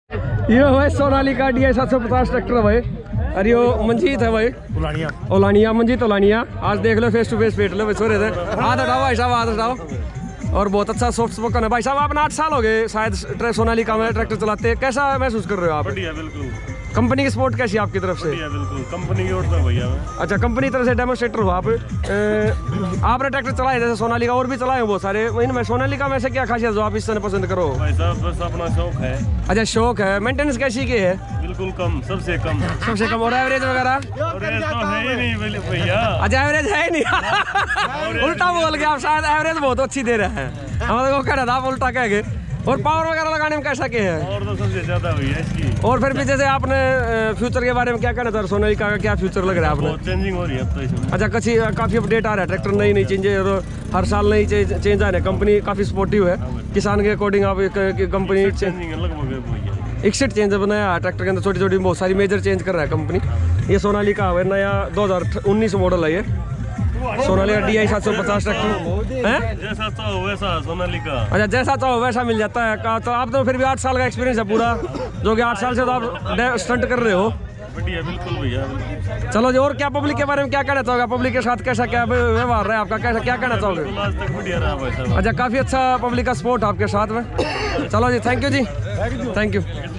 ये भाई Sonalika DI 750 tractor है भाई। अरे यो मंजीत है भाई, ओलानिया मंजीत ओलानिया। आज देख लो फेस टू फेस बैठ लो छोरे थे। हाथ हटाओ भाई साहब, हाथ हटाओ। और बहुत अच्छा सॉफ्ट स्पोकन है भाई साहब। आपने 8 साल हो गए शायद सोनालिका में ट्रैक्टर चलाते, कैसा महसूस कर रहे हो आप? बढ़िया, बिल्कुल। कंपनी की सपोर्ट कैसी है आपकी तरफ से? बिल्कुल कंपनी की ओर से भैया। अच्छा, कंपनी की तरफ से डेमोस्ट्रेटर हो आप। आपने ट्रैक्टर चलाए जैसे सोनालिका और भी चलाए बहुत सारे, इनमें सोनालिका में से क्या खासियत जो आप इस तरह पसंद करो? भाई साहब बस अपना शौक है। अच्छा, शौक है। मेंटेनेंस कैसी की है? बिल्कुल कम, सबसे कम। सबसे कम। और एवरेज वगैरह? एवरेज तो है ही नहीं भैया। अच्छा, एवरेज है ही नहीं। उल्टा बोल गया आप, शायद एवरेज बहुत अच्छी दे रहे हैं। हमारे को कह रहा था आप उल्टा कह गए। और पावर वगैरह लगाने में कैसा के है? और तो सबसे ज्यादा हुई है इसकी। और फिर भी जैसे आपने फ्यूचर के बारे में क्या कहना था? सोनालिका का क्या फ्यूचर लग रहा है आपने? चेंजिंग हो रही है अब तो इसमें। अच्छा, काफी अपडेट आ रहा है, ट्रैक्टर नई चेंजेस और हर साल नई चेंज आ रहे हैं। कंपनी काफी सपोर्टिव है किसान के अकॉर्डिंग। आप कंपनी लगभग 61 चेंज बनाया ट्रैक्टर के अंदर, छोटी छोटी बहुत सारी मेजर चेंज कर रहा है कंपनी। ये सोनालिका है नया 2019 मॉडल है ये सोनालिका DI 750 ट्रैक्टर है। जैसा चाहो वैसा सोनालिका। अच्छा, जैसा चाहो वैसा मिल जाता है। तो आप तो फिर भी 8 साल का एक्सपीरियंस है पूरा, जो कि 8 साल से तो आप स्टंट कर रहे हो। बढ़िया, बिल्कुल भैया। चलो जी, और क्या पब्लिक के बारे में क्या कहना चाहोगे? पब्लिक के साथ कैसा क्या व्यवहार रहा है आपका, कैसा क्या कहना चाहोगे? आज तक बढ़िया रहा भाई साहब। अच्छा, काफी अच्छा पब्लिक का सपोर्ट आपके साथ में। चलो जी, थैंक यू जी, थैंक यू।